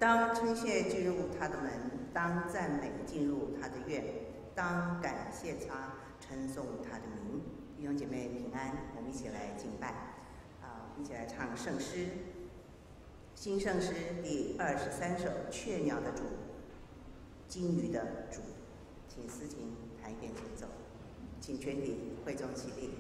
当称谢进入他的门，当赞美进入他的院，当感谢他，称颂他的名。弟兄姐妹平安，我们一起来敬拜，一起来唱圣诗，新圣诗第23首《雀鸟的主，金鱼的主》，请思琴弹一遍前奏，请全体会众起立。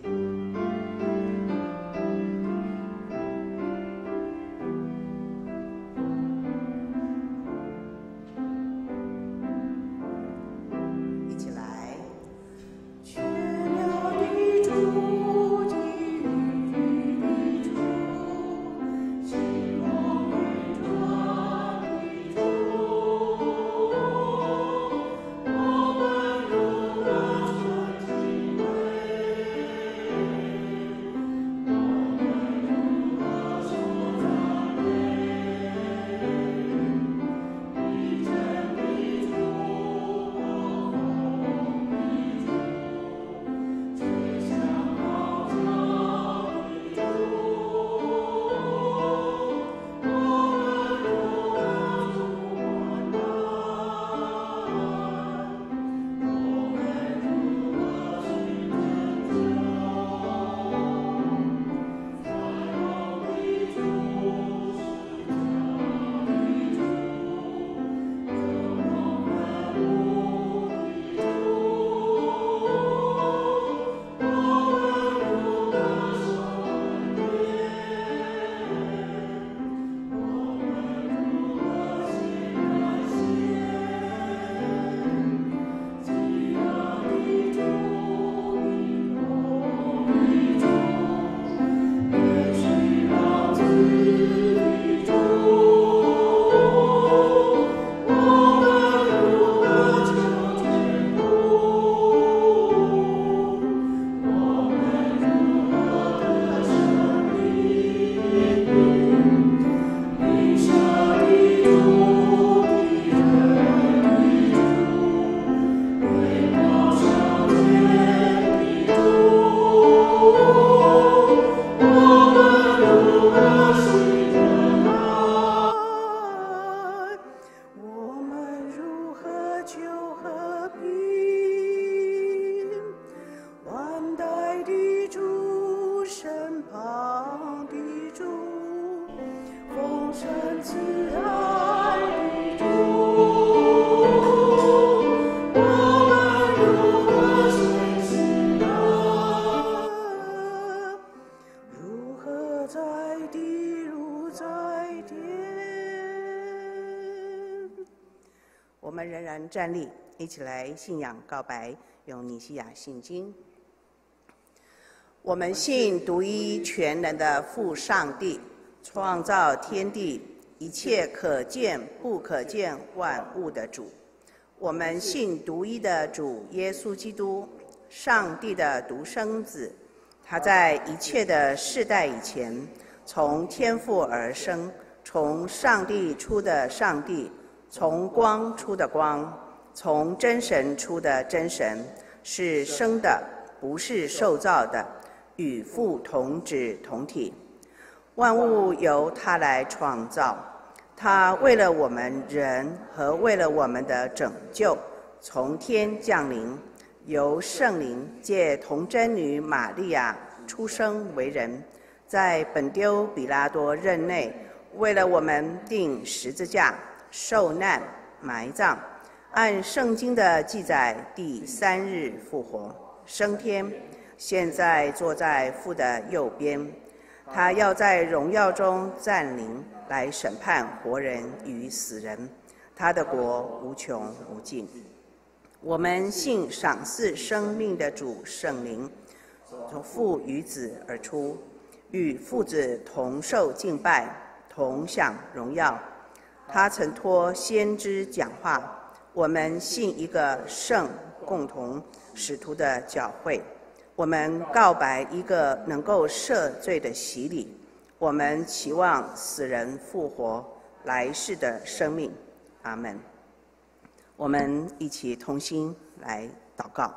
我们仍然站立，一起来信仰告白，用尼西亚信经。我们信独一全能的父上帝，创造天地一切可见不可见万物的主。我们信独一的主耶稣基督，上帝的独生子。他在一切的世代以前，从天父而生，从上帝出的上帝，从光出的光，从真神出的真神，是生的，不是受造的，与父同质同体。万物由他来创造，他为了我们人和为了我们的拯救，从天降临，由圣灵借童贞女玛利亚出生为人，在本丢比拉多任内，为了我们钉十字架，受难埋葬，按圣经的记载，第3日复活，升天，现在坐在父的右边。他要在荣耀中暂临，来审判活人与死人，他的国无穷无尽。我们信赏赐生命的主圣灵，从父与子而出，与父子同受敬拜，同享荣耀。他曾托先知讲话。我们信一个圣共同使徒的教会。我们告白一个能够赦罪的洗礼。我们期望死人复活，来世的生命。阿们。我们一起同心来祷告。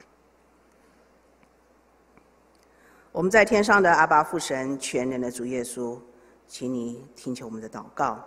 我们在天上的阿爸父神，全能的主耶稣，请你听求我们的祷告，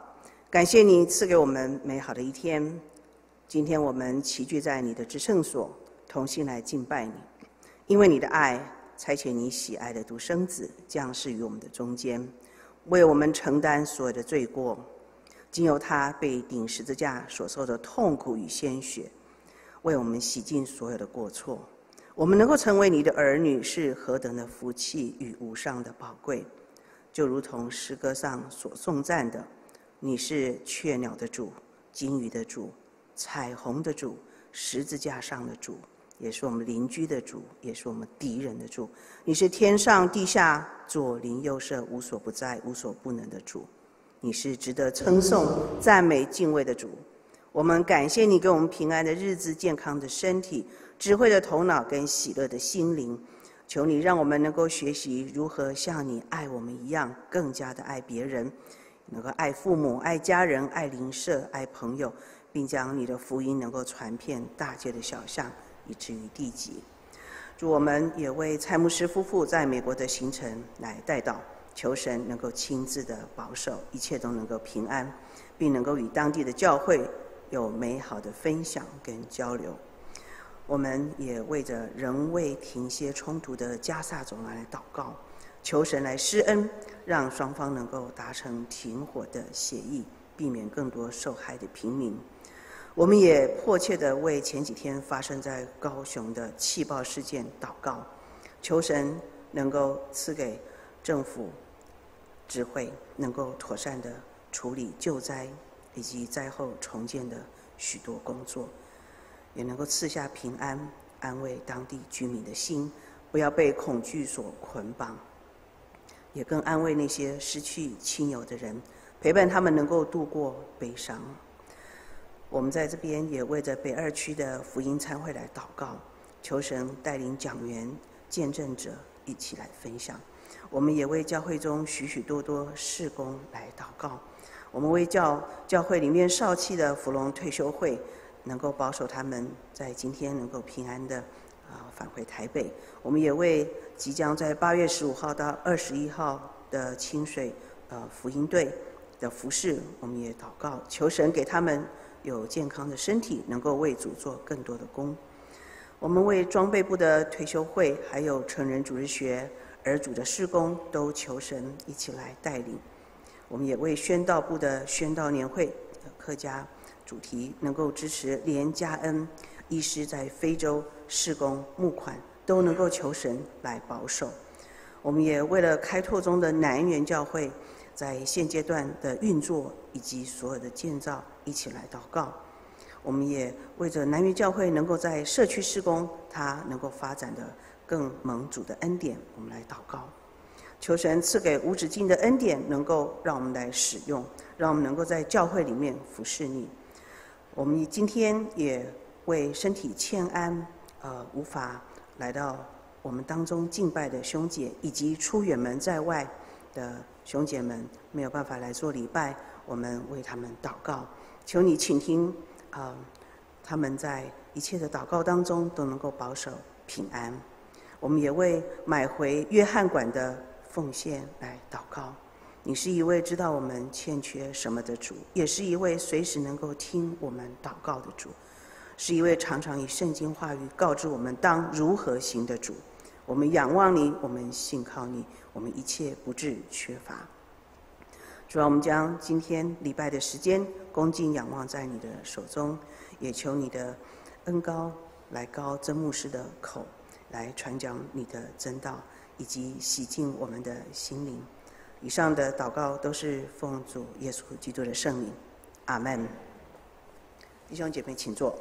感谢你赐给我们美好的一天。今天我们齐聚在你的至圣所，同心来敬拜你。因为你的爱，差遣你喜爱的独生子降世于我们的中间，为我们承担所有的罪过。经由他被钉十字架所受的痛苦与鲜血，为我们洗净所有的过错。我们能够成为你的儿女，是何等的福气与无上的宝贵！就如同诗歌上所颂赞的，你是雀鸟的主，金鱼的主，彩虹的主，十字架上的主，也是我们邻居的主，也是我们敌人的主。你是天上地下左邻右舍无所不在无所不能的主。你是值得称颂赞美敬畏的主。我们感谢你给我们平安的日子，健康的身体，智慧的头脑跟喜乐的心灵。求你让我们能够学习如何像你爱我们一样，更加的爱别人，能够爱父母，爱家人，爱邻舍，爱朋友，并将你的福音能够传遍大街的小巷，以至于地极。主，我们也为蔡牧师夫妇在美国的行程来代祷，求神能够亲自的保守，一切都能够平安，并能够与当地的教会有美好的分享跟交流。我们也为着仍未停歇冲突的加萨走廊来祷告，求神来施恩，让双方能够达成停火的协议，避免更多受害的平民。我们也迫切地为前几天发生在高雄的气爆事件祷告，求神能够赐给政府智慧，能够妥善地处理救灾以及灾后重建的许多工作，也能够赐下平安，安慰当地居民的心，不要被恐惧所捆绑，也更安慰那些失去亲友的人，陪伴他们能够度过悲伤。我们在这边也为着北二区的福音餐会来祷告，求神带领讲员、见证者一起来分享。我们也为教会中许许多多事工来祷告。我们为教会里面少气的福隆退休会能够保守他们在今天能够平安的返回台北。我们也为即将在8月15号到21号的清水福音队的服事，我们也祷告，求神给他们有健康的身体，能够为主做更多的工。我们为装备部的退休会，还有成人主日学、儿主的事工，都求神一起来带领。我们也为宣道部的宣道年会客家主题，能够支持连加恩医师在非洲事工募款，都能够求神来保守。我们也为了开拓中的南园教会在现阶段的运作以及所有的建造一起来祷告。我们也为着南园教会能够在社区事工它能够发展的更蒙主的恩典，我们来祷告，求神赐给无止境的恩典，能够让我们来使用，让我们能够在教会里面服侍你。我们今天也为身体欠安无法来到我们当中敬拜的兄姐，以及出远门在外的兄姐们没有办法来做礼拜，我们为他们祷告，求你倾听他们在一切的祷告当中都能够保守平安。我们也为买回约翰馆的奉献来祷告。你是一位知道我们欠缺什么的主，也是一位随时能够听我们祷告的主，是一位常常以圣经话语告知我们当如何行的主。我们仰望你，我们信靠你，我们一切不致缺乏。主啊，我们将今天礼拜的时间恭敬仰望在你的手中，也求你的恩膏来膏曾牧师的口，来传讲你的真道，以及洗净我们的心灵。以上的祷告都是奉主耶稣基督的圣名，阿们。弟兄姐妹请坐。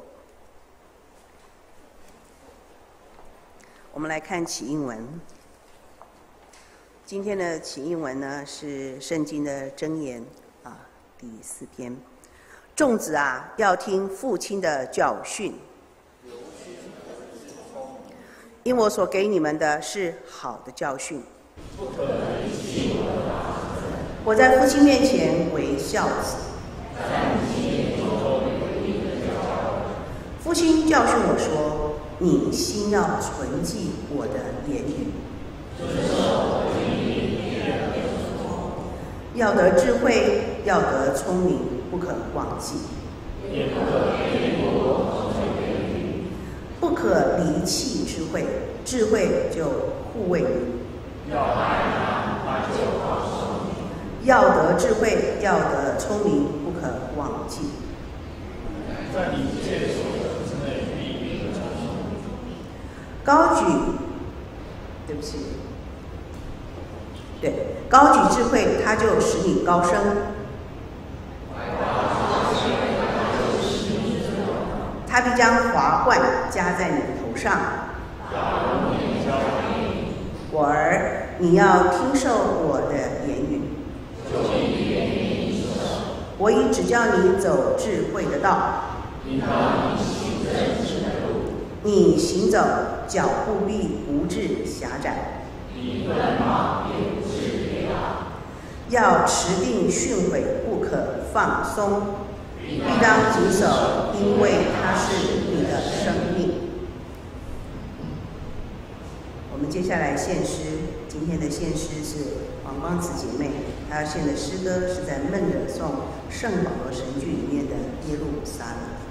我们来看起应文。今天的起应文呢是圣经的箴言第4篇。众子啊，要听父亲的教训，因我所给你们的是好的教训。我在父亲面前为孝子，父亲教训我说：你心要存记我的言语，要得智慧，要得聪明， 不可忘记， 也不可偏颇口水言语， 不可离弃智慧，智慧就护卫你。 要爱他，他就保守你。 要得智慧，要得聪明，不可忘记。 在你一切所得之内，必定得着。 高举，对不起，对，高举智慧，它就使你高升。他必将华冠加在你的头上。我儿，你要听受我的言语。我已指教你走智慧的道。你行走，脚步必不致狭窄。要持定训诲，不可放松，必当谨守，因为它是你的生命。我们接下来献诗，今天的献诗是黄光子姐妹，她要献的诗歌是在孟惹颂圣保罗神剧里面的耶路撒冷。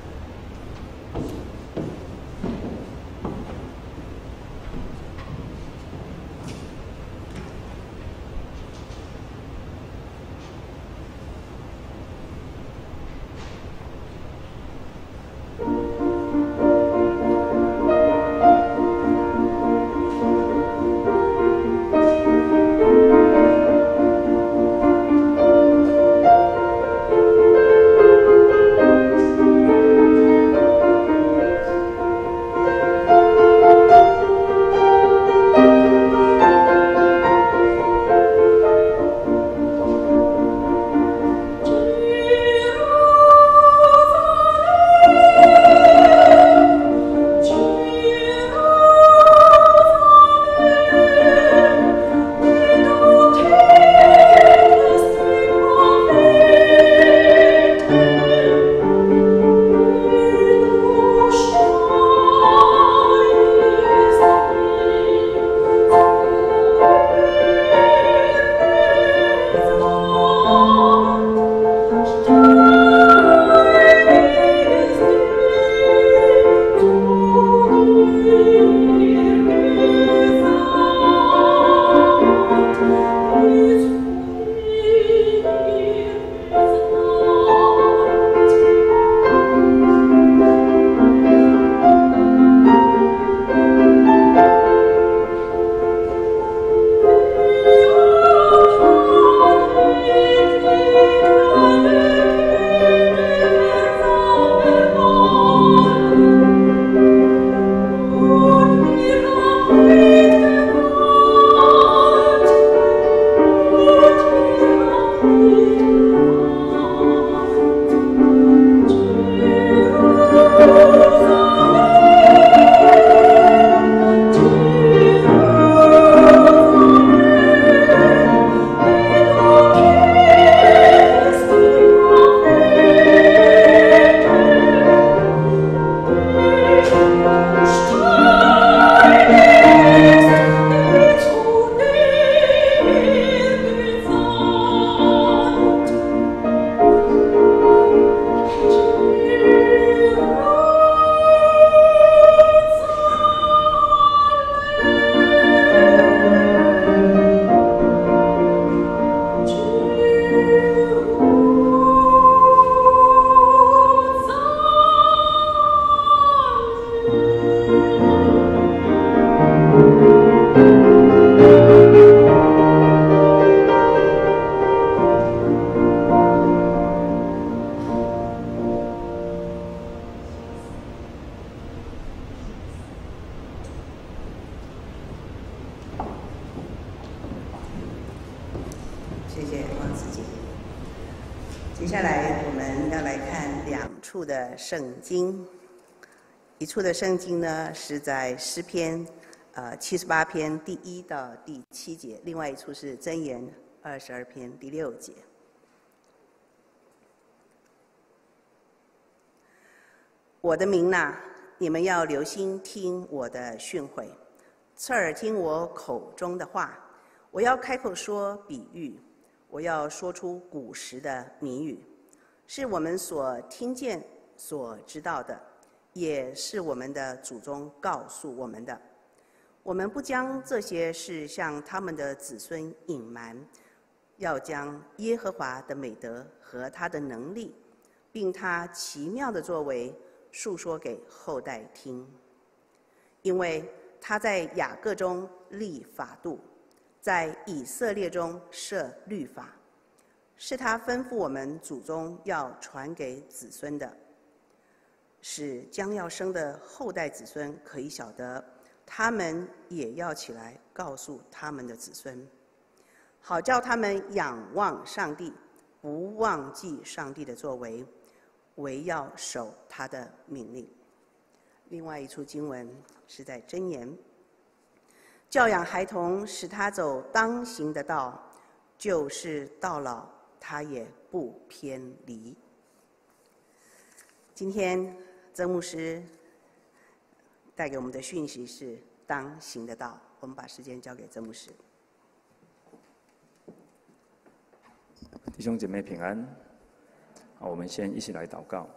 谢谢王子姐。接下来我们要来看两处的圣经。一处的圣经呢是在诗篇78篇第1到第7节，另外一处是箴言22篇第6节。我的民哪，你们要留心听我的训诲，侧耳听我口中的话。我要开口说比喻，我要说出古时的谜语。 是我们所听见、所知道的，也是我们的祖宗告诉我们的。我们不将这些事向他们的子孙隐瞒，要将耶和华的美德和他的能力，并他奇妙的作为述说给后代听。因为他在雅各中立法度，在以色列中设律法，是他吩咐我们祖宗要传给子孙的，使将要生的后代子孙可以晓得，他们也要起来告诉他们的子孙，好叫他们仰望上帝，不忘记上帝的作为，唯要守他的命令。另外一处经文是在箴言，教养孩童，使他走当行的道，就是到老他也不偏离。今天曾牧师带给我们的讯息是当行的道，我们把时间交给曾牧师。 弟兄姐妹平安。好，我们先一起来祷告。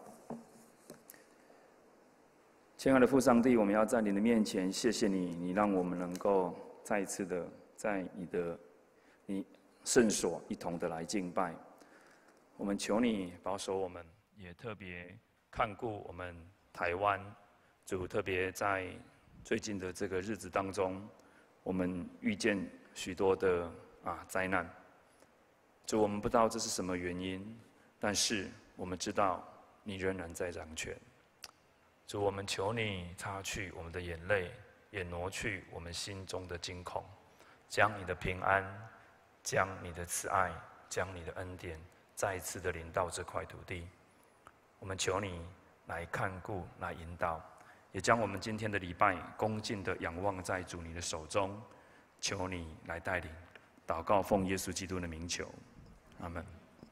亲爱的父上帝，我们要在你的面前，谢谢你，你让我们能够再一次的在你圣所一同的来敬拜。我们求你保守我们，也特别看顾我们台湾。主，特别在最近的这个日子当中，我们遇见许多的灾难。主，我们不知道这是什么原因，但是我们知道你仍然在掌权。主，我们求你擦去我们的眼泪，也挪去我们心中的惊恐，将你的平安，将你的慈爱，将你的恩典再一次的临到这块土地。我们求你来看顾，来引导，也将我们今天的礼拜恭敬的仰望在主你的手中，求你来带领。祷告奉耶稣基督的名求，阿们。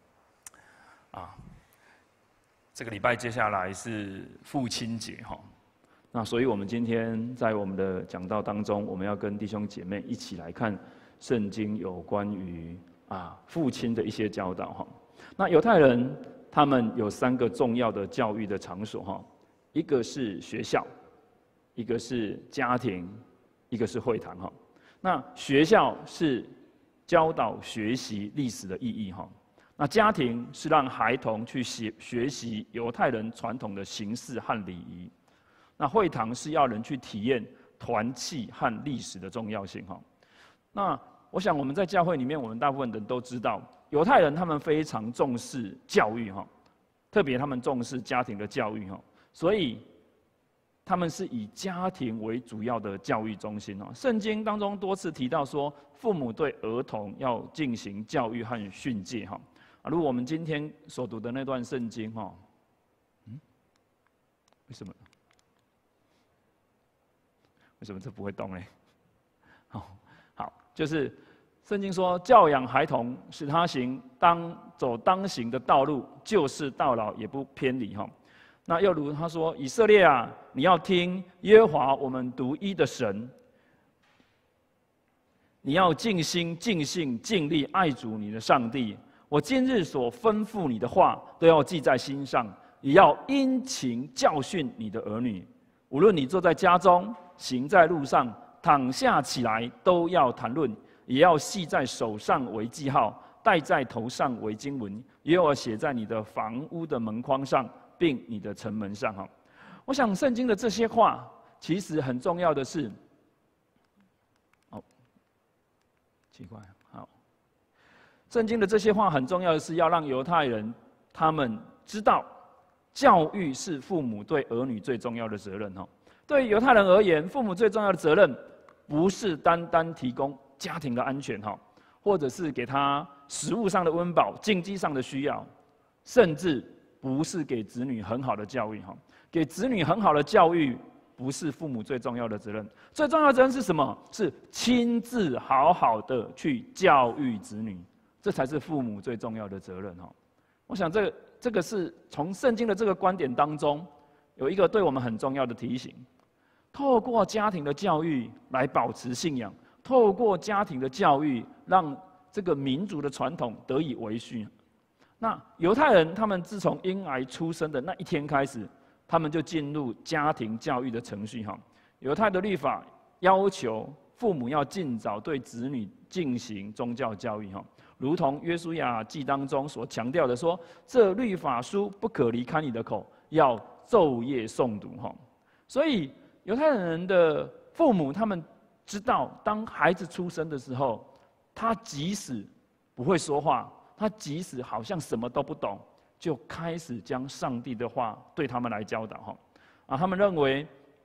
这个礼拜接下来是父亲节哈，那所以我们今天在我们的讲道当中，我们要跟弟兄姐妹一起来看圣经有关于父亲的一些教导哈。那犹太人他们有3个重要的教育的场所哈，一个是学校，一个是家庭，一个是会堂哈。那学校是教导学习历史的意义哈。那家庭是让孩童去学习犹太人传统的形式和礼仪，那会堂是要人去体验团契和历史的重要性哈。那我想我们在教会里面，我们大部分人都知道，犹太人他们非常重视教育哈，特别他们重视家庭的教育哈，所以他们是以家庭为主要的教育中心哈。圣经当中多次提到说，父母对儿童要进行教育和训诫哈。如果我们今天所读的那段圣经哈，为什么这不会动呢？好，就是圣经说，教养孩童，使他走当行的道路，就是到老也不偏离哈。那又如他说，以色列啊，你要听耶和华我们独一的神，你要尽心、尽性、尽力爱主你的上帝。我今日所吩咐你的话，都要记在心上，也要殷勤教训你的儿女。无论你坐在家中，行在路上，躺下起来，都要谈论，也要系在手上为记号，戴在头上为经文，也要写在你的房屋的门框上，并你的城门上。哈，我想圣经的这些话，其实很重要的是，奇怪。圣经的这些话很重要的是要让犹太人他们知道，教育是父母对儿女最重要的责任。对于犹太人而言，父母最重要的责任不是单单提供家庭的安全，或者是给他食物上的温饱、经济上的需要，甚至不是给子女很好的教育。给子女很好的教育不是父母最重要的责任，最重要的责任是什么？是亲自好好的去教育子女。这才是父母最重要的责任哈。我想这个是从圣经的这个观点当中，有一个对我们很重要的提醒：透过家庭的教育来保持信仰，透过家庭的教育让这个民族的传统得以维续。 那犹太人他们自从婴儿出生的那一天开始，他们就进入家庭教育的程序哈。犹太的律法要求父母要尽早对子女进行宗教教育哈，如同约书亚记当中所强调的说，这律法书不可离开你的口，要昼夜诵读哈。所以犹太人的父母他们知道，当孩子出生的时候，他即使不会说话，他即使好像什么都不懂，就开始将上帝的话对他们来教导哈。他们认为，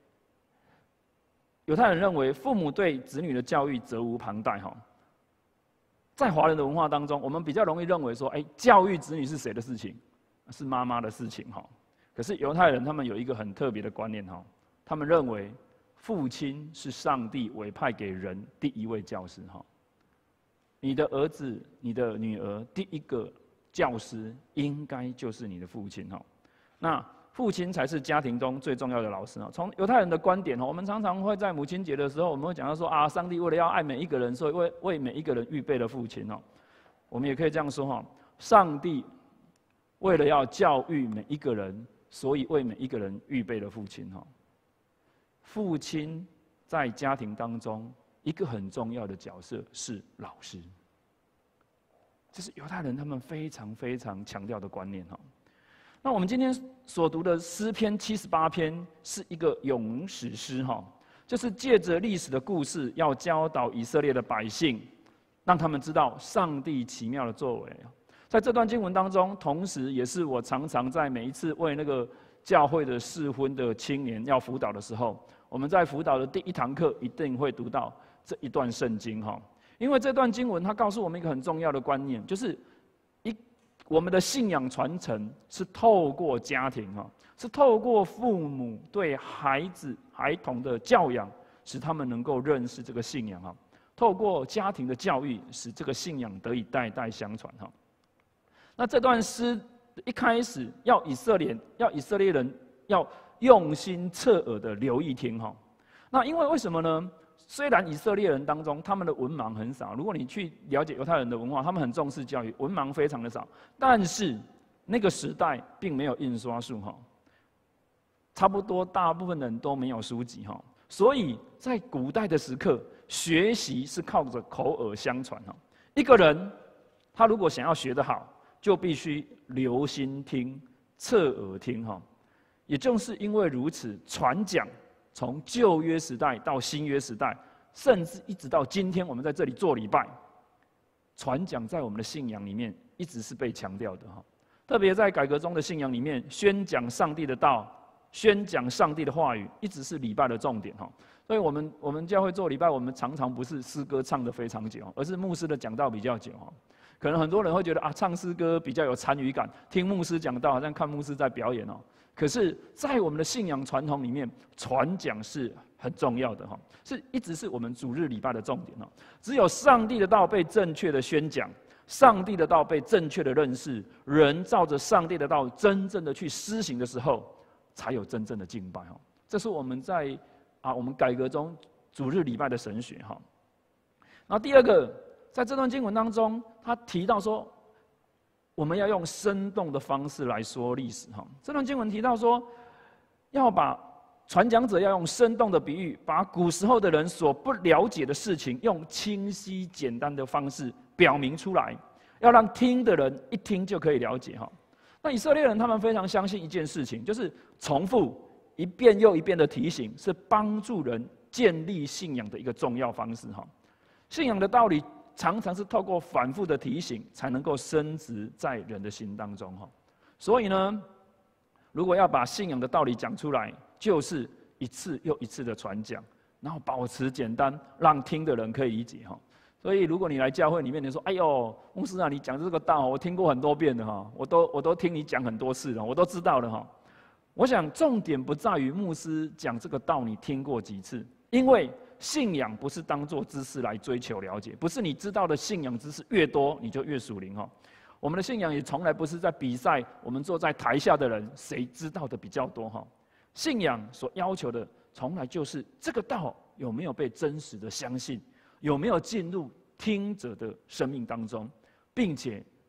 犹太人认为父母对子女的教育责无旁贷哈。在华人的文化当中，我们比较容易认为说，教育子女是谁的事情？是妈妈的事情哈。可是犹太人他们有一个很特别的观念哈，他们认为父亲是上帝委派给人第一位教师哈。你的儿子、你的女儿，第一个教师应该就是你的父亲哈。那父亲才是家庭中最重要的老师哈。从犹太人的观点哈，我们常常会在母亲节的时候，我们会讲到说啊，上帝为了要爱每一个人，所以为每一个人预备了父亲哈。我们也可以这样说哈，上帝为了要教育每一个人，所以为每一个人预备了父亲哈。父亲在家庭当中一个很重要的角色是老师，这是犹太人他们非常非常强调的观念哈。那我们今天所读的诗篇78篇是一个咏史诗哈，就是借着历史的故事，要教导以色列的百姓，让他们知道上帝奇妙的作为。在这段经文当中，同时也是我常常在每一次为那个教会的适婚的青年要辅导的时候，我们在辅导的第一堂课一定会读到这一段圣经哈，因为这段经文它告诉我们一个很重要的观念，就是我们的信仰传承是透过家庭哈，是透过父母对孩童的教养，使他们能够认识这个信仰哈。透过家庭的教育，使这个信仰得以代代相传哈。那这段诗一开始要以色列人要用心侧耳的留意听哈。那因为为什么呢？虽然以色列人当中他们的文盲很少，如果你去了解犹太人的文化，他们很重视教育，文盲非常的少。但是那个时代并没有印刷术哈，差不多大部分人都没有书籍哈，所以在古代的时刻，学习是靠着口耳相传哈。一个人他如果想要学得好，就必须留心听、侧耳听哈。也正是因为如此，传讲从旧约时代到新约时代，甚至一直到今天，我们在这里做礼拜，传讲在我们的信仰里面一直是被强调的哈。特别在改革中的信仰里面，宣讲上帝的道，宣讲上帝的话语，一直是礼拜的重点哈。所以我们教会做礼拜，我们常常不是诗歌唱得非常久，而是牧师的讲道比较久哈。可能很多人会觉得啊，唱诗歌比较有参与感，听牧师讲道好像看牧师在表演哦。可是，在我们的信仰传统里面，传讲是很重要的哈，一直是我们主日礼拜的重点哦。只有上帝的道被正确的宣讲，上帝的道被正确的认识，人照着上帝的道真正的去施行的时候，才有真正的敬拜哈。这是我们在我们改革中主日礼拜的神学哈。然后第二个，在这段经文当中，他提到说，我们要用生动的方式来说历史哈。这段经文提到说，要把传讲者要用生动的比喻，把古时候的人所不了解的事情，用清晰简单的方式表明出来，要让听的人一听就可以了解哈。那以色列人他们非常相信一件事情，就是重复一遍又一遍的提醒，是帮助人建立信仰的一个重要方式哈。信仰的道理常常是透过反复的提醒，才能够深植在人的心当中哈。所以呢，如果要把信仰的道理讲出来，就是一次又一次的传讲，然后保持简单，让听的人可以理解哈。所以，如果你来教会里面，你说：“哎呦，牧师啊，你讲这个道，我听过很多遍的哈，我都听你讲很多次了，我都知道了哈。”我想重点不在于牧师讲这个道你听过几次，因为信仰不是当作知识来追求了解，不是你知道的信仰知识越多你就越属灵哈。我们的信仰也从来不是在比赛，我们坐在台下的人谁知道的比较多哈。信仰所要求的，从来就是这个道有没有被真实的相信，有没有进入听者的生命当中，并且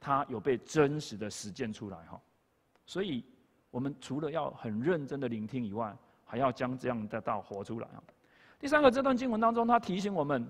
它有被真实的实践出来哈。所以，我们除了要很认真的聆听以外，还要将这样的道活出来。第三个，这段经文当中，他提醒我们，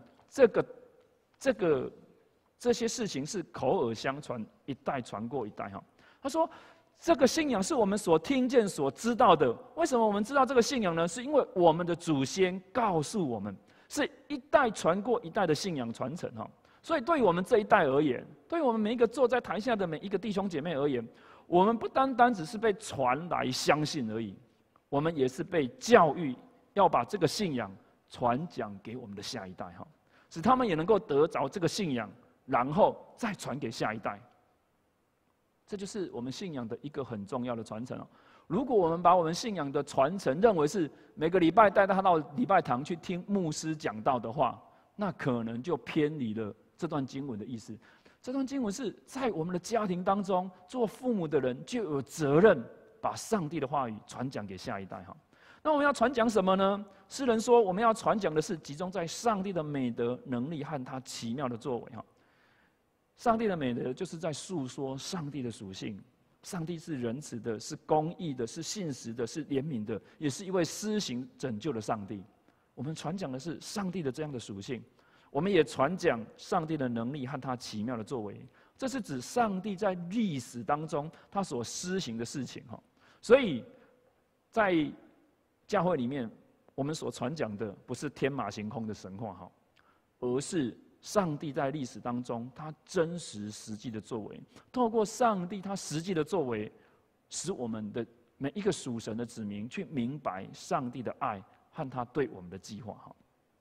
这些事情是口耳相传，一代传过一代哈。他说，这个信仰是我们所听见、所知道的。为什么我们知道这个信仰呢？是因为我们的祖先告诉我们，是一代传过一代的信仰传承哈。所以，对于我们这一代而言，对于我们每一个坐在台下的每一个弟兄姐妹而言，我们不单单只是被传来相信而已，我们也是被教育要把这个信仰传讲给我们的下一代哈，使他们也能够得着这个信仰，然后再传给下一代。这就是我们信仰的一个很重要的传承哦。如果我们把我们信仰的传承认为是每个礼拜带他到礼拜堂去听牧师讲道的话，那可能就偏离了这段经文的意思。这段经文是在我们的家庭当中，做父母的人就有责任把上帝的话语传讲给下一代哈。那我们要传讲什么呢？诗人说，我们要传讲的是集中在上帝的美德、能力和他奇妙的作为哈。上帝的美德就是在诉说上帝的属性。上帝是仁慈的，是公义的，是信实的，是怜悯的，也是一位施行拯救的上帝。我们传讲的是上帝的这样的属性，我们也传讲上帝的能力和他奇妙的作为。这是指上帝在历史当中他所施行的事情哈。所以，在教会里面，我们所传讲的不是天马行空的神话哈，而是上帝在历史当中他真实实际的作为。透过上帝他实际的作为，使我们的每一个属神的子民去明白上帝的爱和他对我们的计划哈。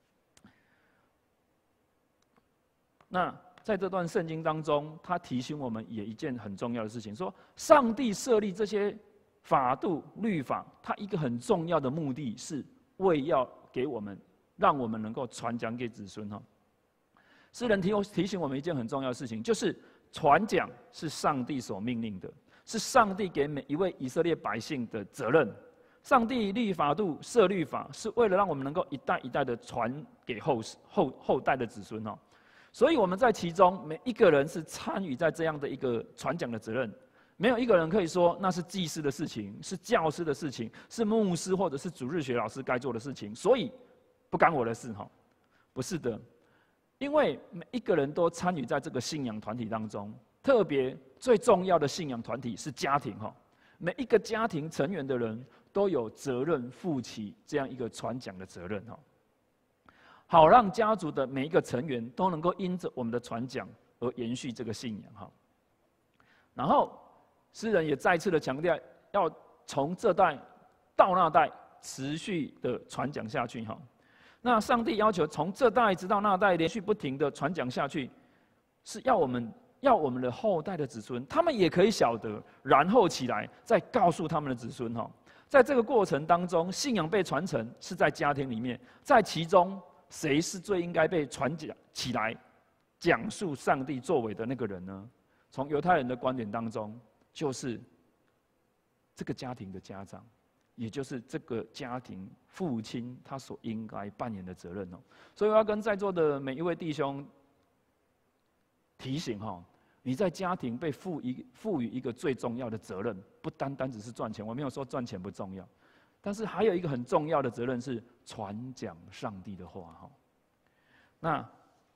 那在这段圣经当中，他提醒我们也一件很重要的事情，说上帝设立这些法度律法，它一个很重要的目的是为要给我们，让我们能够传讲给子孙哈。诗人提醒我们一件很重要的事情，就是传讲是上帝所命令的，是上帝给每一位以色列百姓的责任。上帝立法度设律法，是为了让我们能够一代一代的传给后代的子孙哈。所以我们在其中每一个人是参与在这样的一个传讲的责任，没有一个人可以说那是祭司的事情，是教师的事情，是牧师或者是主日学老师该做的事情，所以不干我的事哈。不是的，因为每一个人都参与在这个信仰团体当中，特别最重要的信仰团体是家庭哈。每一个家庭成员的人都有责任负起这样一个传讲的责任哈。好让家族的每一个成员都能够因着我们的传讲而延续这个信仰哈。然后诗人也再次的强调，要从这代到那代持续的传讲下去哈。那上帝要求从这代直到那代连续不停的传讲下去，是要我们的后代的子孙，他们也可以晓得，然后起来再告诉他们的子孙哈。在这个过程当中，信仰被传承是在家庭里面，在其中。谁是最应该被传讲起来讲述上帝作为的那个人呢？从犹太人的观点当中，就是这个家庭的家长，也就是这个家庭父亲他所应该扮演的责任哦。所以我要跟在座的每一位弟兄提醒哈，你在家庭被赋予一个最重要的责任，不单单只是赚钱，我没有说赚钱不重要。但是还有一个很重要的责任是传讲上帝的话哈。那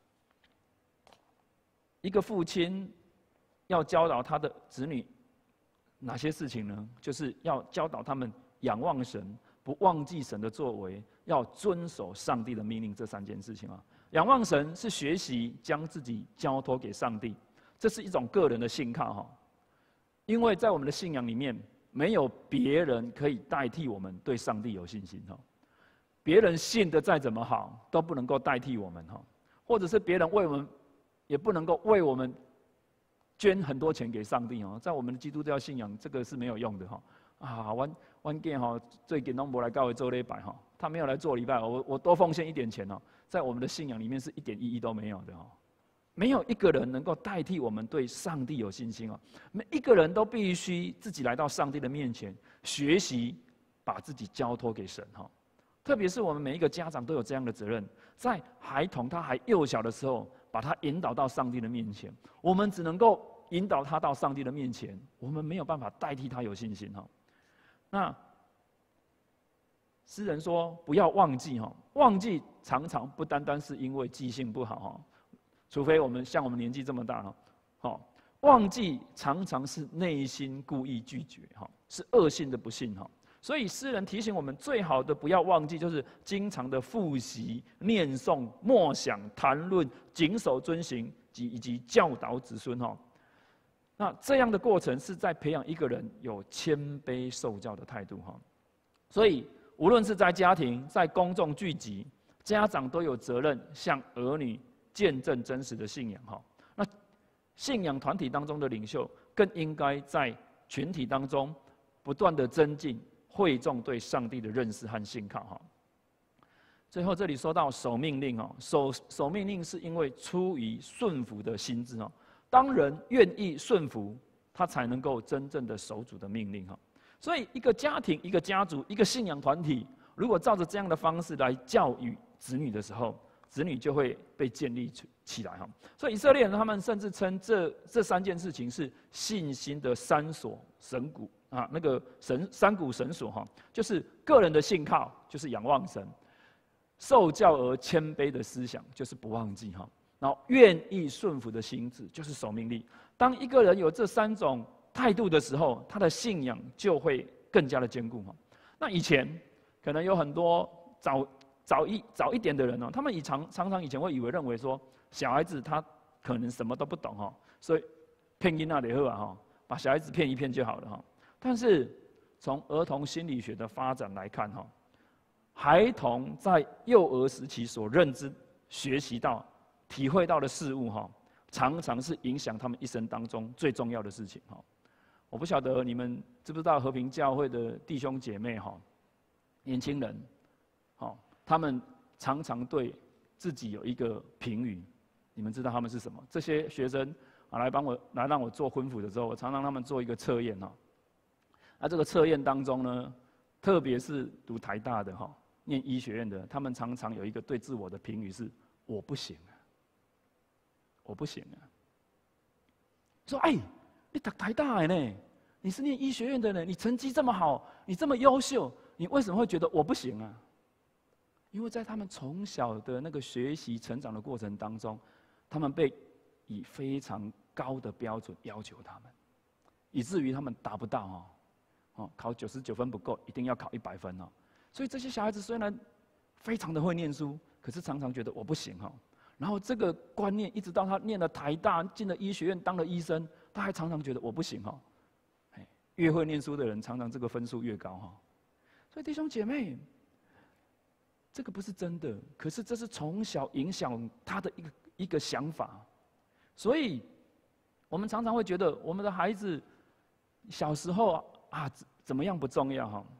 一个父亲要教导他的子女哪些事情呢？就是要教导他们仰望神，不忘记神的作为，要遵守上帝的命令这3件事情啊。仰望神是学习将自己交托给上帝，这是一种个人的信靠哈。因为在我们的信仰里面，没有别人可以代替我们对上帝有信心哈。别人信的再怎么好，都不能够代替我们哈。或者是别人为我们，也不能够为我们捐很多钱给上帝哦。在我们的基督教信仰，这个是没有用的哈。啊，我囝哈最近都没来教会做礼拜哈，他没有来做礼拜，我多奉献一点钱哦，在我们的信仰里面是一点意义都没有的哈。没有一个人能够代替我们对上帝有信心哦。每一个人都必须自己来到上帝的面前，学习把自己交托给神哈。特别是我们每一个家长都有这样的责任，在孩童他还幼小的时候，把他引导到上帝的面前。我们只能够引导他到上帝的面前，我们没有办法代替他有信心哈。那诗人说不要忘记哈，忘记常常不单单是因为记性不好哈，除非我们像我们年纪这么大哈，好，忘记常常是内心故意拒绝哈，是恶性的不信哈。所以诗人提醒我们，最好的不要忘记，就是经常的复习、念诵、默想、谈论、谨守遵行以及教导子孙哈。那这样的过程是在培养一个人有谦卑受教的态度哈。所以无论是在家庭、在公众聚集，家长都有责任向儿女见证真实的信仰哈。那信仰团体当中的领袖更应该在群体当中不断的增进会众对上帝的认识和信靠哈。最后这里说到守命令哦，守命令是因为出于顺服的心志哦。当人愿意顺服，他才能够真正的守主的命令哈。所以一个家庭、一个家族、一个信仰团体，如果照着这样的方式来教育子女的时候，子女就会被建立起来哈。所以以色列人他们甚至称这三件事情是信心的三所神谷啊，那个三股神所哈，就是个人的信靠，就是仰望神；受教而谦卑的思想，就是不忘记哈；然后愿意顺服的心智，就是守命令。当一个人有这三种态度的时候，他的信仰就会更加的坚固哈。那以前可能有很多早一点的人哦，他们常常以前会认为说，小孩子他可能什么都不懂哈，所以骗囡仔就好啊哈，把小孩子骗一骗就好了哈。但是从儿童心理学的发展来看哈，孩童在幼儿时期所认知、学习到、体会到的事物哈，常常是影响他们一生当中最重要的事情哈。我不晓得你们知不知道和平教会的弟兄姐妹哈，年轻人，好，他们常常对自己有一个评语，你们知道他们是什么？这些学生啊，来让我做婚辅的时候，我常让他们做一个测验哈。那这个测验当中呢，特别是读台大的哈，念医学院的，他们常常有一个对自我的评语是“我不行啊，我不行啊”。说哎，你读台大的呢，你是念医学院的呢，你成绩这么好，你这么优秀，你为什么会觉得我不行啊？因为在他们从小的那个学习成长的过程当中，他们被以非常高的标准要求他们，以至于他们达不到考99分不够，一定要考100分哦。所以这些小孩子虽然非常的会念书，可是常常觉得我不行哦。然后这个观念一直到他念了台大，进了医学院，当了医生，他还常常觉得我不行哦。越会念书的人，常常这个分数越高哈。所以弟兄姐妹，这个不是真的，可是这是从小影响他的一个想法。所以我们常常会觉得，我们的孩子小时候啊怎么样不重要哈。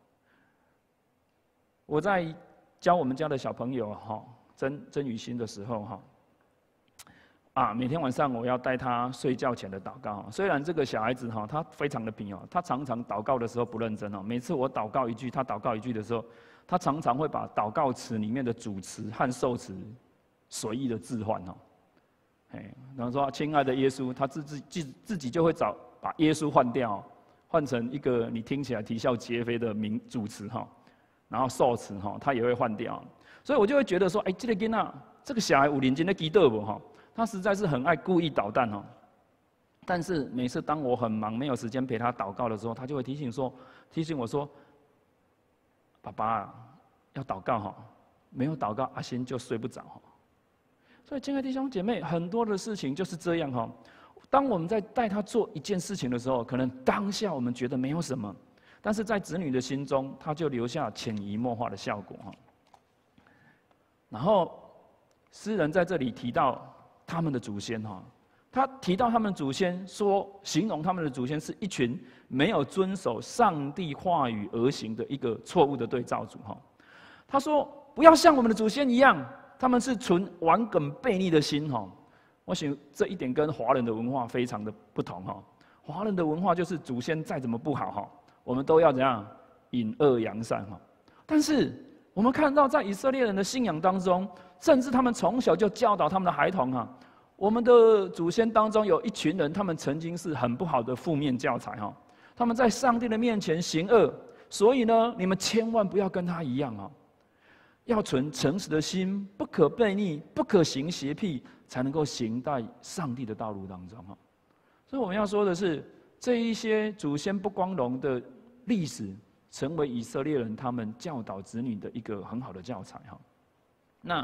我在教我们家的小朋友哈，曾雨欣的时候哈，每天晚上我要带他睡觉前的祷告。虽然这个小孩子哈，他非常的皮哦，他常常祷告的时候不认真哦。每次我祷告一句，他祷告一句的时候，他常常会把祷告词里面的主词和受词随意的置换哦。然后说亲爱的耶稣，他自己就会把耶稣换掉，换成一个你听起来啼笑皆非的主词哈，然后受词哈，他也会换掉。所以我就会觉得说，这个囡仔，这个小孩有认真在祈祷不哈？他实在是很爱故意捣蛋哦。但是每次当我很忙没有时间陪他祷告的时候，他就会提醒我说，爸爸要祷告哈，没有祷告阿欣就睡不着哈。所以，亲爱的弟兄姐妹，很多的事情就是这样哈。当我们在带他做一件事情的时候，可能当下我们觉得没有什么，但是在子女的心中，他就留下潜移默化的效果哈。然后，诗人在这里提到他们的祖先哈，他提到他们的祖先，形容他们的祖先是一群没有遵守上帝话语而行的一个错误的对照组哈。他说：“不要像我们的祖先一样。”他们是存顽梗悖逆的心哈，我想这一点跟华人的文化非常的不同哈。华人的文化就是祖先再怎么不好哈，我们都要怎样隐恶扬善哈。但是我们看到在以色列人的信仰当中，甚至他们从小就教导他们的孩童哈， 我们的祖先当中有一群人，他们曾经是很不好的负面教材哈，他们在上帝的面前行恶，所以呢，你们千万不要跟他一样啊，要存诚实的心，不可悖逆，不可行邪僻，才能够行在上帝的道路当中哈。所以我们要说的是，这一些祖先不光荣的历史，成为以色列人他们教导子女的一个很好的教材哈。那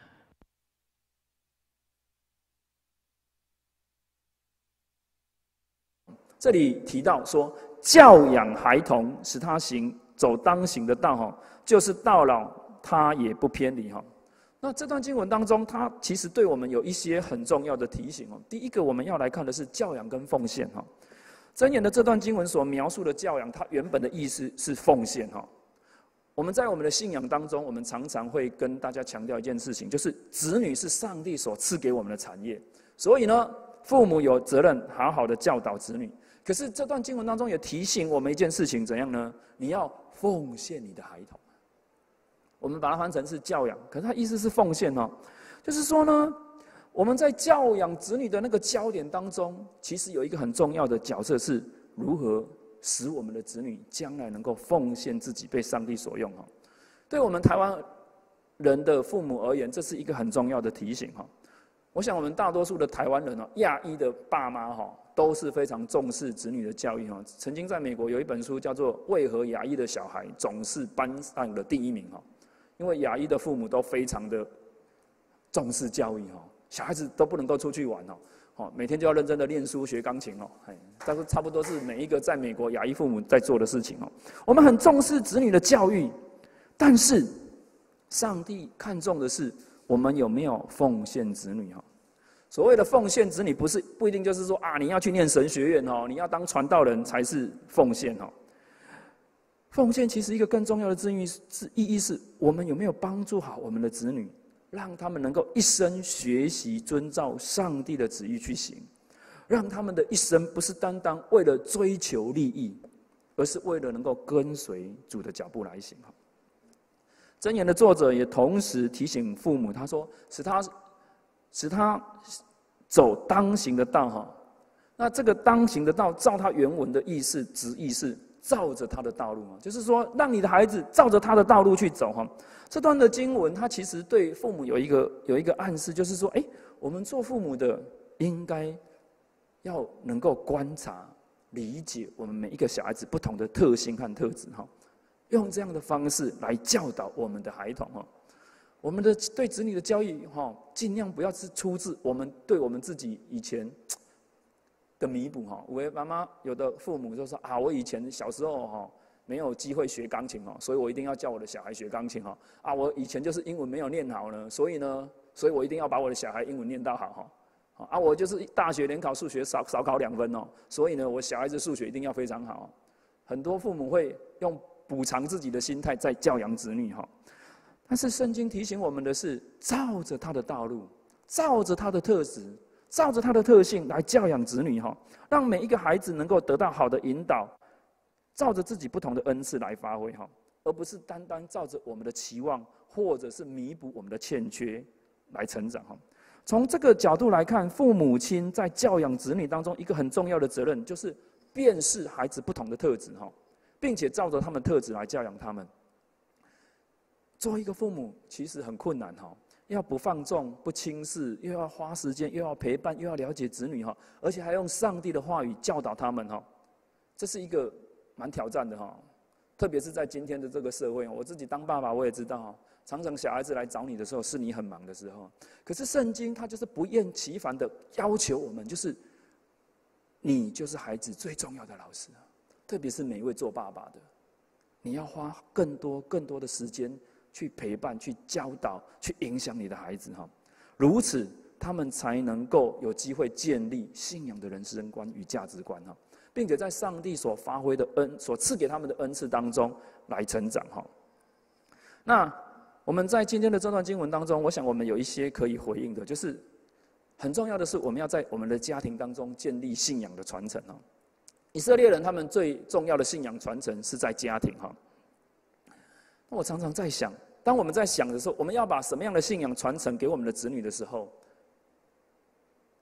这里提到说，教养孩童，使他走当行的道哈，就是到老他也不偏离哈。那这段经文当中，它其实对我们有一些很重要的提醒哦。第一个，我们要来看的是教养跟奉献哈。箴言的这段经文所描述的教养，它原本的意思是奉献哈。我们在我们的信仰当中，我们常常会跟大家强调一件事情，就是子女是上帝所赐给我们的产业，所以呢，父母有责任好好的教导子女。可是这段经文当中也提醒我们一件事情，怎样呢？你要奉献你的孩童。我们把它翻成是教养，可是它意思是奉献哦，就是说呢，我们在教养子女的那个焦点当中，其实有一个很重要的角色，是如何使我们的子女将来能够奉献自己，被上帝所用哈。对我们台湾人的父母而言，这是一个很重要的提醒哈。我想我们大多数的台湾人哦，亚裔的爸妈哈，都是非常重视子女的教育哈。曾经在美国有一本书叫做《为何亚裔的小孩总是班上的第一名》哈，因为亚裔的父母都非常的重视教育哈，小孩子都不能够出去玩哦，每天就要认真的念书学钢琴哦，但是差不多是每一个在美国亚裔父母在做的事情哦。我们很重视子女的教育，但是上帝看重的是我们有没有奉献子女哈。所谓的奉献子女，不一定就是说啊，你要去念神学院哦，你要当传道人才是奉献哦。奉献其实一个更重要的意义是，我们有没有帮助好我们的子女，让他们能够一生学习遵照上帝的旨意去行，让他们的一生不是单单为了追求利益，而是为了能够跟随主的脚步来行。箴言的作者也同时提醒父母，他说使他走当行的道哈。那这个当行的道，照他原文的旨意是照着他的道路嘛，就是说让你的孩子照着他的道路去走哈。这段的经文，它其实对父母有一个暗示，就是说，我们做父母的应该要能够观察、理解我们每一个小孩子不同的特性和特质哈，用这样的方式来教导我们的孩童哈。我们的对子女的教育哈，尽量不要是出自我们对我们自己以前的弥补哈。有的父母就说啊，我以前小时候哈没有机会学钢琴哦，所以我一定要叫我的小孩学钢琴哈。啊，我以前就是英文没有念好呢，所以我一定要把我的小孩英文念到好哈。啊，我就是大学联考数学少考2分哦，所以呢，我小孩子数学一定要非常好。很多父母会用补偿自己的心态在教养子女哈。但是圣经提醒我们的是，照着他的道路，照着他的特质，照着他的特性来教养子女哈，让每一个孩子能够得到好的引导，照着自己不同的恩赐来发挥哈，而不是单单照着我们的期望或者是弥补我们的欠缺来成长哈。从这个角度来看，父母亲在教养子女当中一个很重要的责任，就是辨识孩子不同的特质哈，并且照着他们特质来教养他们。做一个父母其实很困难哈，要不放纵、不轻视，又要花时间，又要陪伴，又要了解子女哈，而且还用上帝的话语教导他们哈，这是一个蛮挑战的哈。特别是在今天的这个社会，我自己当爸爸我也知道哈，常常小孩子来找你的时候，是你很忙的时候。可是圣经它就是不厌其烦的要求我们，就是你就是孩子最重要的老师，特别是每一位做爸爸的，你要花更多的时间去陪伴、去教导、去影响你的孩子哈，如此他们才能够有机会建立信仰的人生观与价值观哈，并且在上帝所发挥的所赐给他们的恩赐当中来成长哈。那我们在今天的这段经文当中，我想我们有一些可以回应的，就是很重要的是，我们要在我们的家庭当中建立信仰的传承哦。以色列人他们最重要的信仰传承是在家庭哈。那我常常在想，当我们在想的时候，我们要把什么样的信仰传承给我们的子女的时候，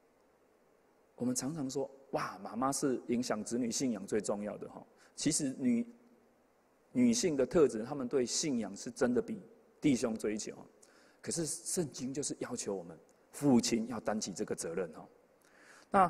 我们常常说，哇，妈妈是影响子女信仰最重要的哈。其实女性的特质，她们对信仰是真的比弟兄追求。可是圣经就是要求我们父亲要担起这个责任哈。那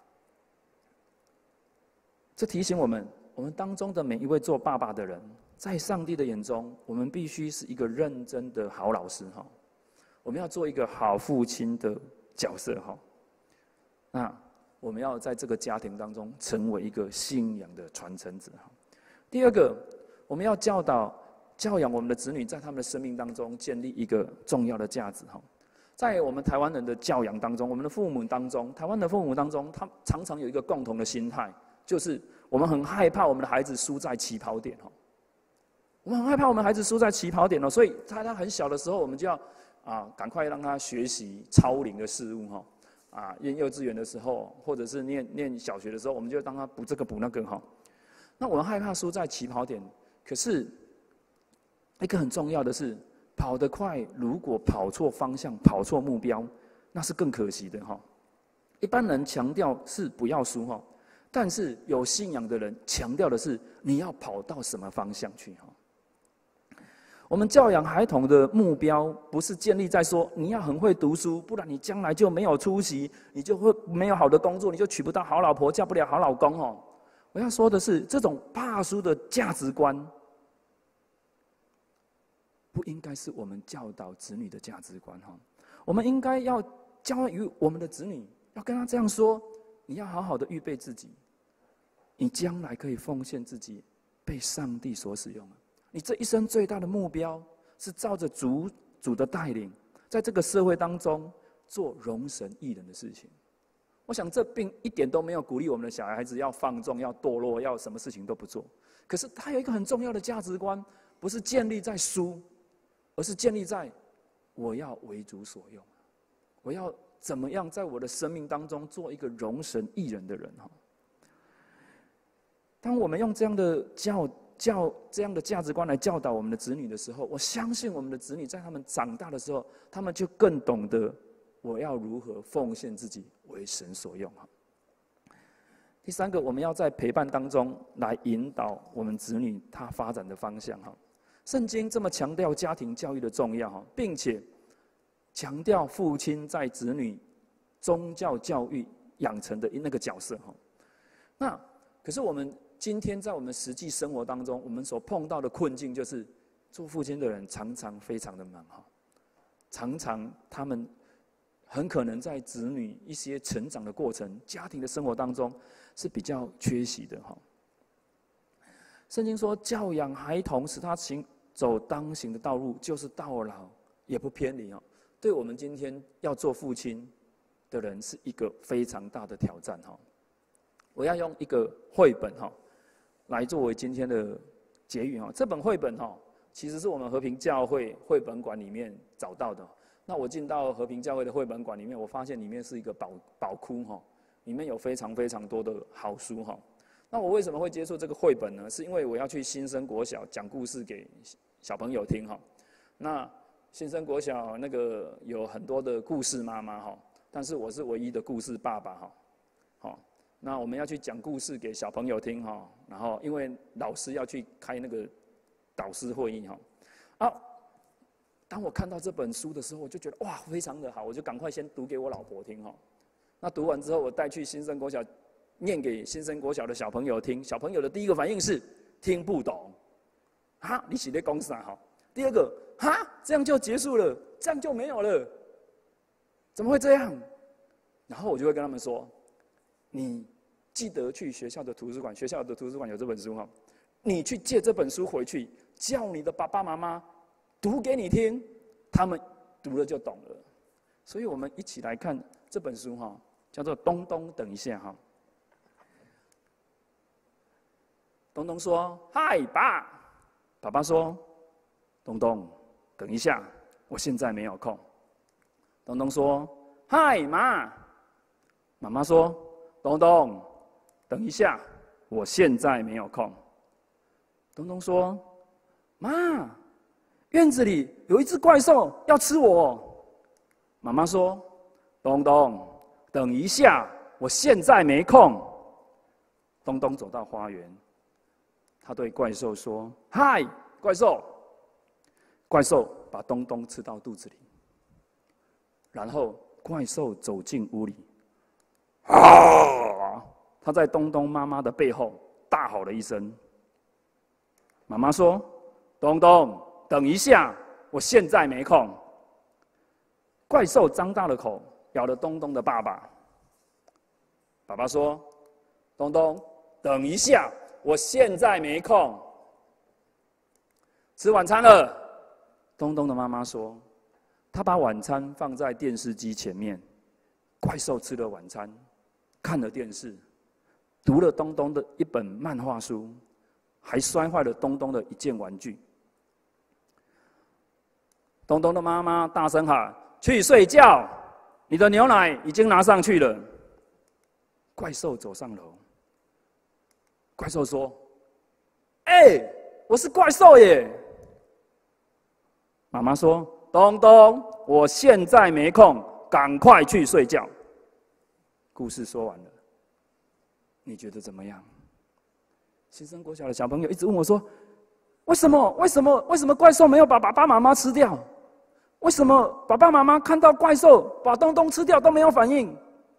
这提醒我们当中的每一位做爸爸的人，在上帝的眼中，我们必须是一个认真的好老师哈。我们要做一个好父亲的角色哈。那我们要在这个家庭当中成为一个信仰的传承者哈。第二个，我们要教养我们的子女，在他们的生命当中建立一个重要的价值哈。在我们台湾人的教养当中，我们的父母当中，台湾的父母当中，他常常有一个共同的心态，就是我们很害怕我们的孩子输在起跑点哈。我们很害怕我们孩子输在起跑点哦，所以他很小的时候，我们就要赶快让他学习超龄的事物哈。念幼稚园的时候，或者是念小学的时候，我们就让他补这个补那个哈。那我们害怕输在起跑点，可是一个很重要的是，跑得快，如果跑错方向、跑错目标，那是更可惜的哈。一般人强调是不要输哈，但是有信仰的人强调的是你要跑到什么方向去哈。我们教养孩童的目标，不是建立在说你要很会读书，不然你将来就没有出息，你就会没有好的工作，你就娶不到好老婆，嫁不了好老公哦。我要说的是，这种怕输的价值观，不应该是我们教导子女的价值观哈。我们应该要教育我们的子女，要跟他这样说：你要好好的预备自己，你将来可以奉献自己，被上帝所使用。你这一生最大的目标是照着主的带领，在这个社会当中做荣神益人的事情。我想这并一点都没有鼓励我们的小孩子要放纵、要堕落、要什么事情都不做。可是他有一个很重要的价值观，不是建立在输，而是建立在我要为主所用，我要怎么样在我的生命当中做一个荣神益人的人哈。当我们用这样的这样的价值观来教导我们的子女的时候，我相信我们的子女在他们长大的时候，他们就更懂得我要如何奉献自己为神所用。第三个，我们要在陪伴当中来引导我们子女他发展的方向。圣经这么强调家庭教育的重要，并且强调父亲在子女宗教教育养成的那个角色。那可是我们今天在我们实际生活当中，我们所碰到的困境就是，做父亲的人常常非常的忙常常他们很可能在子女一些成长的过程、家庭的生活当中是比较缺席的圣经说，教养孩童，使他走当行的道路，就是到老也不偏离对我们今天要做父亲的人是一个非常大的挑战我要用一个绘本来作为今天的结语这本绘本其实是我们和平教会绘本馆里面找到的。那我进到和平教会的绘本馆里面，我发现里面是一个宝库里面有非常非常多的好书那我为什么会接触这个绘本呢？是因为我要去新生国小讲故事给小朋友听那新生国小那个有很多的故事妈妈但是我是唯一的故事爸爸那我们要去讲故事给小朋友听然后因为老师要去开那个导师会议当我看到这本书的时候，我就觉得哇，非常的好，我就赶快先读给我老婆听那读完之后，我带去新生国小，念给新生国小的小朋友听。小朋友的第一个反应是听不懂，你是在讲啥第二个这样就结束了，这样就没有了，怎么会这样？然后我就会跟他们说，你记得去学校的图书馆，学校的图书馆有这本书你去借这本书回去，叫你的爸爸妈妈读给你听，他们读了就懂了。所以我们一起来看这本书叫做《东东等一下》东东说：“嗨，爸。”爸爸说：“东东，等一下，我现在没有空。”东东说：“嗨，妈。”妈妈说：“东东，等一下，我现在没有空。”东东说：“妈，院子里有一只怪兽要吃我。”妈妈说：“东东，等一下， 我现在没空。东东走到花园，他对怪兽说：“嗨，怪兽！”怪兽把东东吃到肚子里，然后怪兽走进屋里，啊！他在东东妈妈的背后大吼了一声。妈妈说：“东东，等一下，我现在没空。”怪兽张大了口，咬了东东的爸爸。爸爸说：“东东，等一下，我现在没空。”吃晚餐了。东东的妈妈说：“她把晚餐放在电视机前面。”怪兽吃了晚餐，看了电视，读了东东的一本漫画书，还摔坏了东东的一件玩具。东东的妈妈大声喊：“去睡觉！你的牛奶已经拿上去了。”怪兽走上楼。怪兽说：“我是怪兽耶！”妈妈说：“东东，我现在没空，赶快去睡觉。”故事说完了，你觉得怎么样？新生国小的小朋友一直问我说：“为什么怪兽没有把爸爸妈妈吃掉？为什么爸爸妈妈看到怪兽把东东吃掉都没有反应？”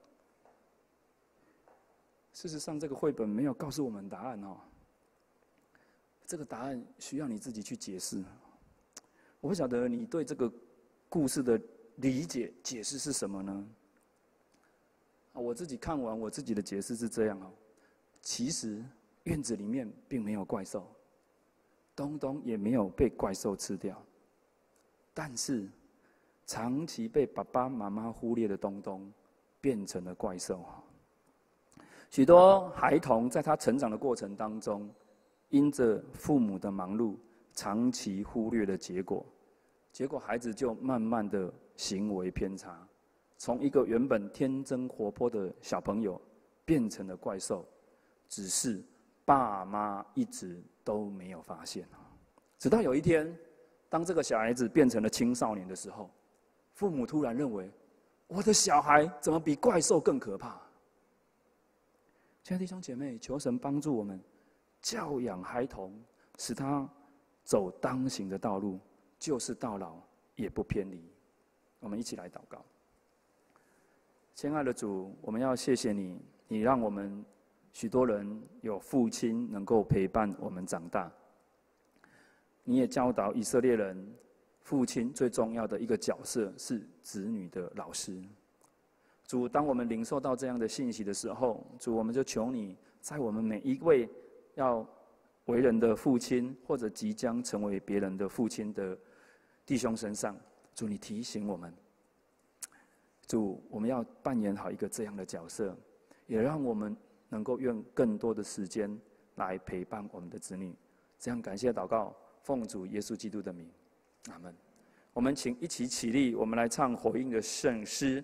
事实上，这个绘本没有告诉我们答案哦。这个答案需要你自己去解释。我不晓得你对这个故事的理解、解释是什么呢？我自己看完，我自己的解释是这样哦。其实院子里面并没有怪兽，东东也没有被怪兽吃掉，但是长期被爸爸妈妈忽略的东东，变成了怪兽。许多孩童在他成长的过程当中，因着父母的忙碌，长期忽略的结果孩子就慢慢的行为偏差，从一个原本天真活泼的小朋友，变成了怪兽，只是爸妈一直都没有发现。直到有一天，当这个小孩子变成了青少年的时候，父母突然认为，我的小孩怎么比怪兽更可怕？亲爱的弟兄姐妹，求神帮助我们教养孩童，使他走当行的道路，就是到老也不偏离。我们一起来祷告。亲爱的主，我们要谢谢你，你让我们许多人有父亲能够陪伴我们长大。你也教导以色列人，父亲最重要的一个角色是子女的老师。主，当我们领受到这样的信息的时候，主，我们就求你，在我们每一位要为人的父亲，或者即将成为别人的父亲的弟兄身上，主，你提醒我们。主，我们要扮演好一个这样的角色，也让我们能够用更多的时间来陪伴我们的子女。这样感谢祷告，奉主耶稣基督的名，阿们。我们请一起起立，我们来唱回应的圣诗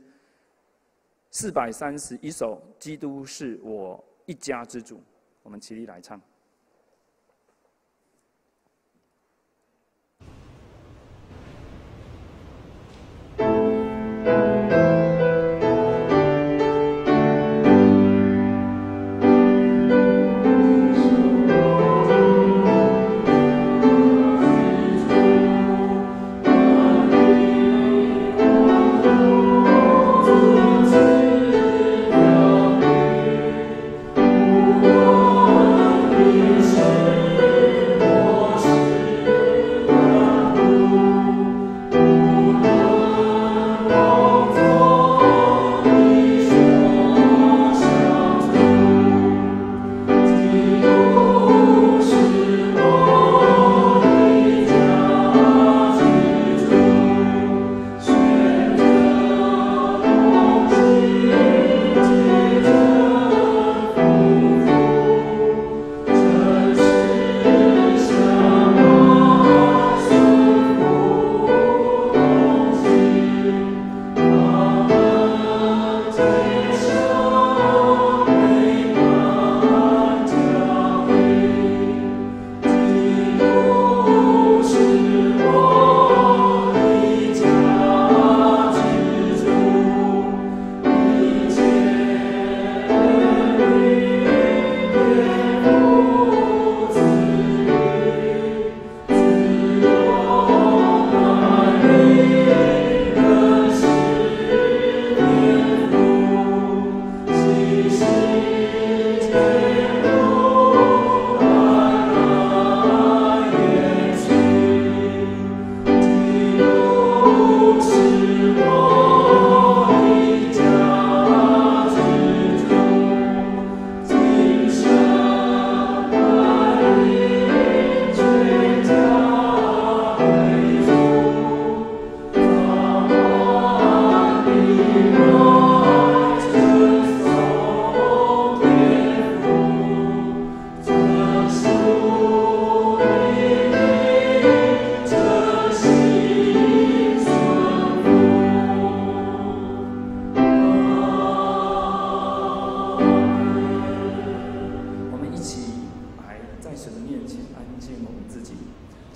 431首《基督是我一家之主》。我们起立来唱。 我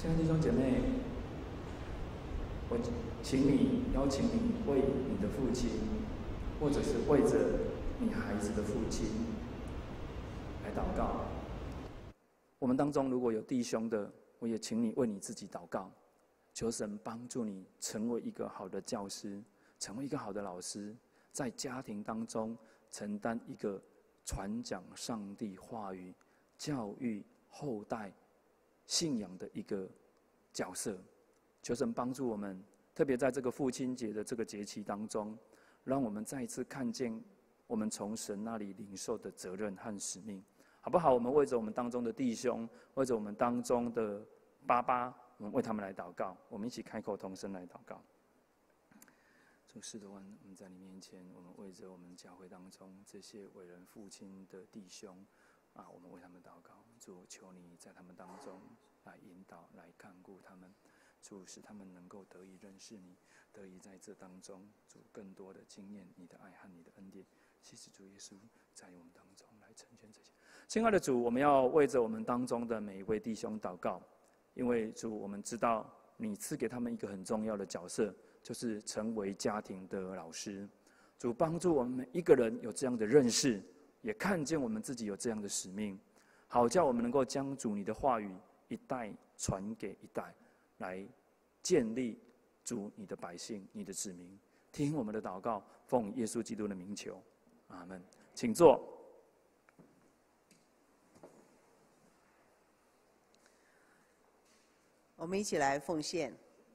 亲爱的弟兄姐妹，我邀请你为你的父亲，或者是为着你孩子的父亲来祷告。我们当中如果有弟兄的，我也请你为你自己祷告，求神帮助你成为一个好的教师，成为一个好的老师，在家庭当中承担一个传讲上帝话语、教育后代信仰的一个角色。求神帮助我们，特别在这个父亲节的这个节期当中，让我们再一次看见我们从神那里领受的责任和使命，好不好？我们为着我们当中的弟兄，为着我们当中的爸爸，我们为他们来祷告。我们一起开口同声来祷告。主是的，我们在你面前，我们为着我们教会当中这些为人父亲的弟兄我们为他们祷告。主，求你在他们当中来引导、来看顾他们。主，使他们能够得以认识你，得以在这当中，主更多的经验你的爱和你的恩典。谢谢主耶稣在我们当中来成全这些。亲爱的主，我们要为着我们当中的每一位弟兄祷告，因为主，我们知道你赐给他们一个很重要的角色，就是成为家庭的老师。主，帮助我们每一个人有这样的认识，也看见我们自己有这样的使命，好叫我们能够将主你的话语一代传给一代，来建立主你的百姓、你的子民。听我们的祷告，奉耶稣基督的名求，阿们。请坐。 我们一起来奉献。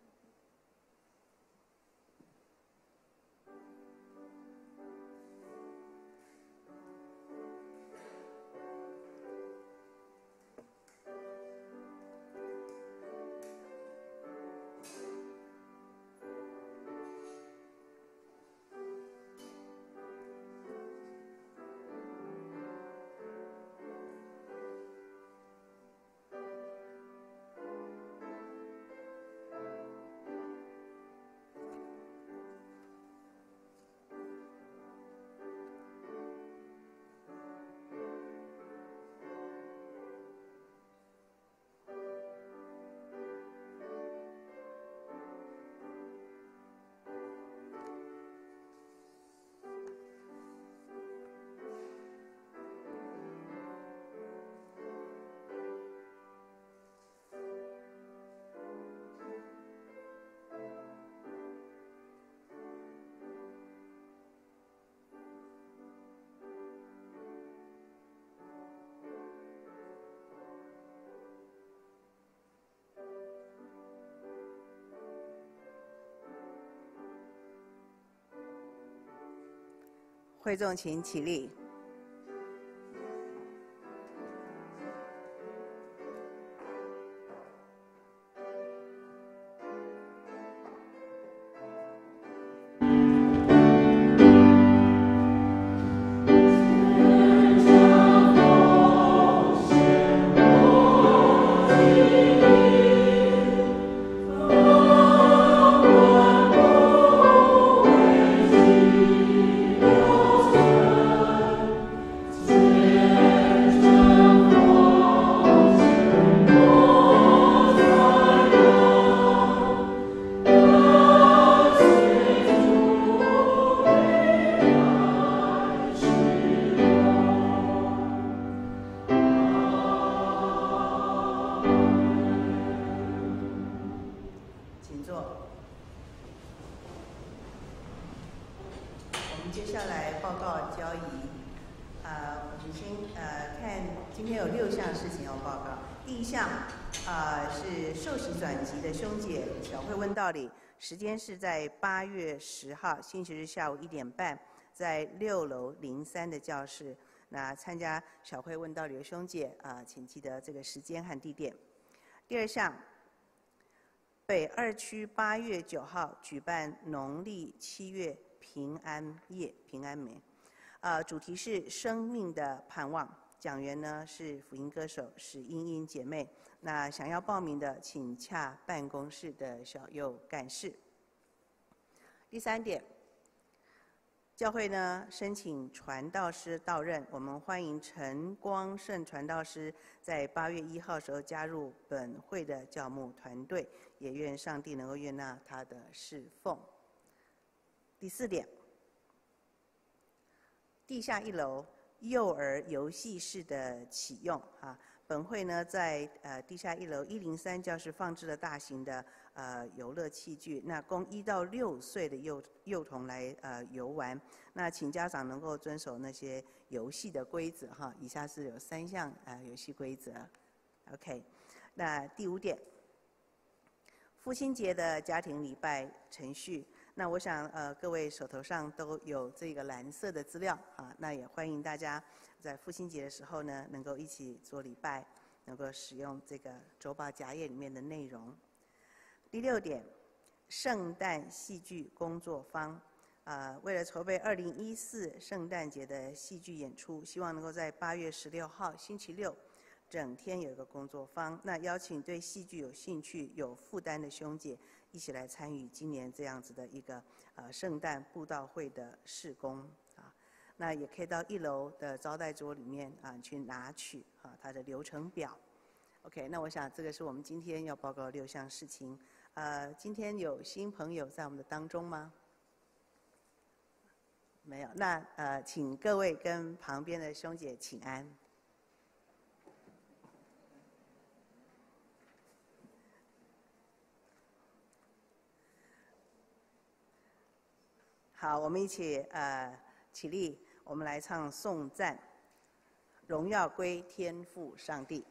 会众请起立。接下来报告交易。我们先看今天有6项事情要报告。第一项是受洗转籍的兄姐小会问道理，时间是在8月10号星期日下午1点半，在6楼03的教室。那参加小会问道理的兄姐请记得这个时间和地点。第二项，北2区8月9号举办农历7月平安夜平安梅，主题是生命的盼望。讲员呢是福音歌手史英英姐妹。那想要报名的，请洽办公室的小幼干事。第3点， 教会呢申请传道师到任，我们欢迎陈光胜传道师在8月1号时候加入本会的教牧团队，也愿上帝能够悦纳他的侍奉。第4点，地下1楼幼儿游戏室的启用啊。本会呢在地下1楼103教室放置了大型的游乐器具，那供1到6岁的幼童来游玩。那请家长能够遵守那些游戏的规则哈。以下是有3项游戏规则。OK， 那第5点，父亲节的家庭礼拜程序。那我想各位手头上都有这个蓝色的资料啊，那也欢迎大家在父亲节的时候呢，能够一起做礼拜，能够使用这个周报夹页里面的内容。第6点，圣诞戏剧工作坊。为了筹备2014圣诞节的戏剧演出，希望能够在8月16号星期六整天有一个工作坊。那邀请对戏剧有兴趣、有负担的兄姐一起来参与今年这样子的一个圣诞布道会的事工啊。那也可以到1楼的招待桌里面去拿取它的流程表。OK， 那我想这个是我们今天要报告的6项事情。今天有新朋友在我们的当中吗？没有。那请各位跟旁边的兄姐请安。好，我们一起起立，我们来唱颂赞，荣耀归天父上帝。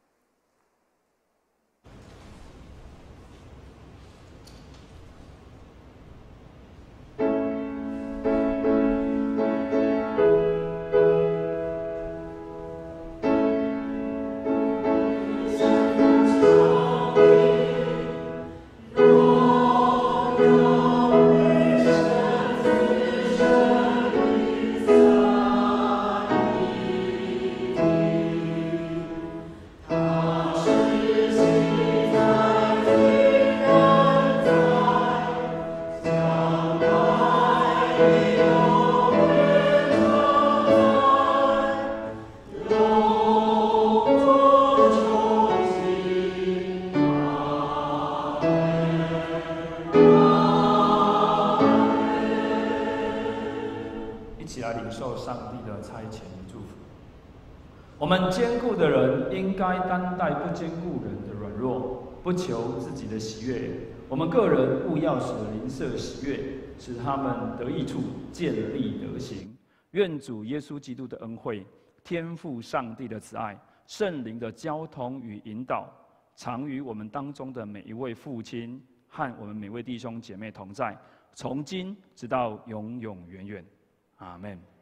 我们坚固的人应该担待不坚固人的软弱，不求自己的喜悦。我们个人务要使邻舍喜悦，使他们得益处，建立德行。愿主耶稣基督的恩惠、天父上帝的慈爱、圣灵的交通与引导，常与我们当中的每一位父亲和我们每位弟兄姐妹同在，从今直到永永远远。阿们。